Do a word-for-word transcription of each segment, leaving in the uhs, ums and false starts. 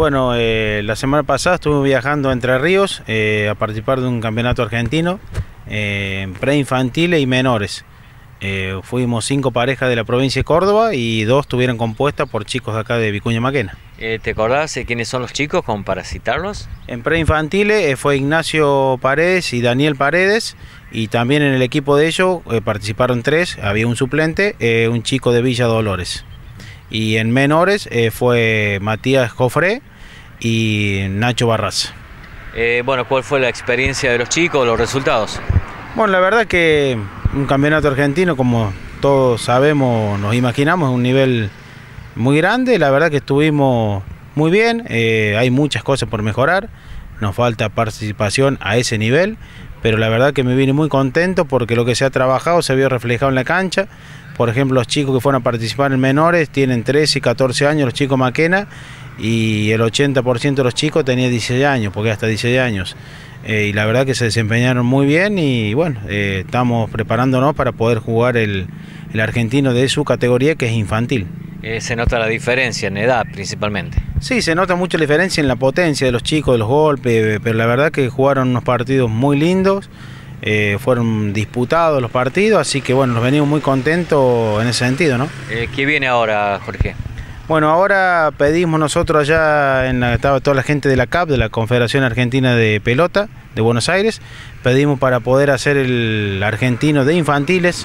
Bueno, eh, la semana pasada estuve viajando a Entre Ríos eh, a participar de un campeonato argentino eh, en preinfantiles y menores. Eh, fuimos cinco parejas de la provincia de Córdoba y dos estuvieron compuestas por chicos de acá de Vicuña Maquena. Eh, ¿Te acordás de quiénes son los chicos como para citarlos? En preinfantiles eh, fue Ignacio Paredes y Daniel Paredes, y también en el equipo de ellos eh, participaron tres, había un suplente, eh, un chico de Villa Dolores. Y en menores eh, fue Matías Jofré y Nacho Barraza. Eh, bueno, ¿cuál fue la experiencia de los chicos, los resultados? Bueno, la verdad que un campeonato argentino, como todos sabemos, nos imaginamos, es un nivel muy grande. La verdad que estuvimos muy bien, eh, hay muchas cosas por mejorar, nos falta participación a ese nivel, pero la verdad que me vine muy contento porque lo que se ha trabajado se vio reflejado en la cancha. Por ejemplo, los chicos que fueron a participar en menores tienen trece y catorce años, los chicos Maquena, y el ochenta por ciento de los chicos tenía dieciséis años, porque hasta dieciséis años. Eh, y la verdad que se desempeñaron muy bien y bueno, eh, estamos preparándonos para poder jugar el, el argentino de su categoría, que es infantil. Eh, se nota la diferencia en edad principalmente. Sí, se nota mucho la diferencia en la potencia de los chicos, de los golpes, pero la verdad que jugaron unos partidos muy lindos. Eh, fueron disputados los partidos, así que bueno, nos venimos muy contentos en ese sentido, ¿no? Eh, ¿Qué viene ahora, Jorge? Bueno, ahora pedimos nosotros allá, en la, estaba toda la gente de la C A P, de la Confederación Argentina de Pelota de Buenos Aires, pedimos para poder hacer el argentino de infantiles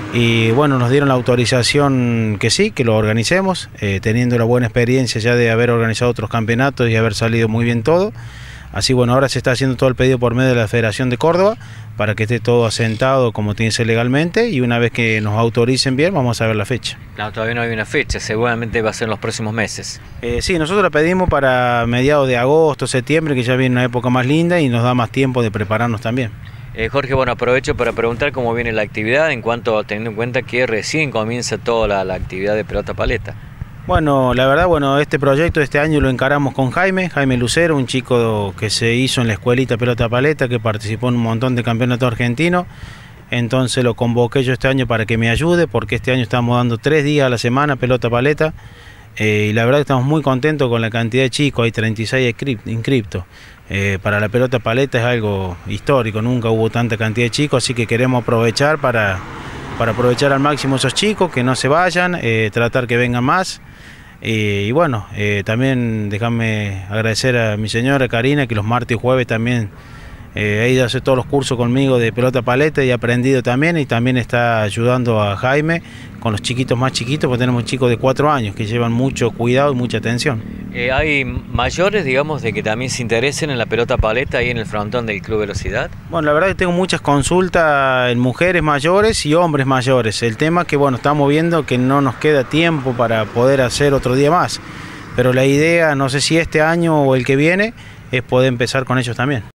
y bueno, nos dieron la autorización que sí, que lo organicemos, eh, teniendo la buena experiencia ya de haber organizado otros campeonatos y haber salido muy bien todo. Así bueno, ahora se está haciendo todo el pedido por medio de la Federación de Córdoba para que esté todo asentado como tiene que ser legalmente, y una vez que nos autoricen bien vamos a ver la fecha. No, todavía no hay una fecha, seguramente va a ser en los próximos meses. Eh, sí, nosotros la pedimos para mediados de agosto, septiembre, que ya viene una época más linda y nos da más tiempo de prepararnos también. Eh, Jorge, bueno, aprovecho para preguntar cómo viene la actividad, en cuanto teniendo en cuenta que recién comienza toda la, la actividad de pelota paleta. Bueno, la verdad, bueno, este proyecto de este año lo encaramos con Jaime, Jaime Lucero, un chico que se hizo en la escuelita Pelota Paleta, que participó en un montón de campeonatos argentinos. Entonces lo convoqué yo este año para que me ayude, porque este año estamos dando tres días a la semana Pelota Paleta. Eh, y la verdad que estamos muy contentos con la cantidad de chicos, hay treinta y seis inscriptos. Eh, para la Pelota Paleta es algo histórico, nunca hubo tanta cantidad de chicos, así que queremos aprovechar para, para aprovechar al máximo esos chicos, que no se vayan, eh, tratar que vengan más. Y, y bueno, eh, también déjame agradecer a mi señora Karina, que los martes y jueves también eh, ha ido a hacer todos los cursos conmigo de pelota paleta y ha aprendido también, y también está ayudando a Jaime con los chiquitos más chiquitos, porque tenemos chicos de cuatro años que llevan mucho cuidado y mucha atención. Eh, ¿Hay mayores, digamos, de que también se interesen en la pelota paleta ahí en el frontón del Club Velocidad? Bueno, la verdad que tengo muchas consultas en mujeres mayores y hombres mayores. El tema es que, bueno, estamos viendo que no nos queda tiempo para poder hacer otro día más. Pero la idea, no sé si este año o el que viene, es poder empezar con ellos también.